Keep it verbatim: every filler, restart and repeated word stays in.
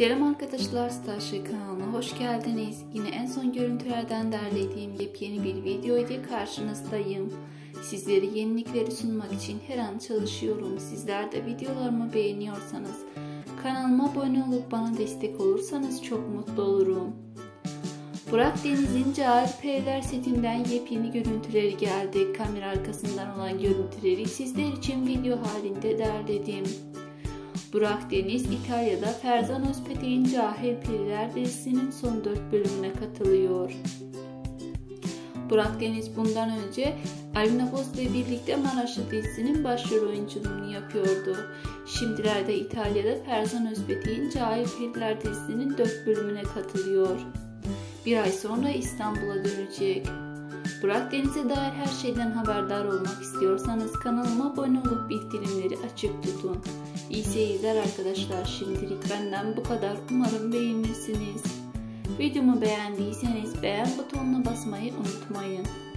Selam arkadaşlar, Starship kanalına hoş geldiniz. Yine en son görüntülerden derlediğim yepyeni bir video ile karşınızdayım. Sizlere yenilikleri sunmak için her an çalışıyorum. Sizler de videolarımı beğeniyorsanız kanalıma abone olup bana destek olursanız çok mutlu olurum. Burak Deniz'in Cahil Periler setinden yepyeni görüntüleri geldi. Kamera arkasından olan görüntüleri sizler için video halinde derledim. Burak Deniz, İtalya'da Ferzan Özpetek'in Cahil Periler dizisinin son dört bölümüne katılıyor. Burak Deniz bundan önce Alina Boz ile birlikte Maraşlı dizisinin başrol oyunculuğunu yapıyordu. Şimdilerde İtalya'da Ferzan Özpetek'in Cahil Periler dizisinin dört bölümüne katılıyor. Bir ay sonra İstanbul'a dönecek. Burak Deniz'e dair her şeyden haberdar olmak istiyorsanız kanalıma abone olup bildirimleri açık tutun. İyi seyirler arkadaşlar. Şimdilik benden bu kadar. Umarım beğenirsiniz. Videomu beğendiyseniz beğen butonuna basmayı unutmayın.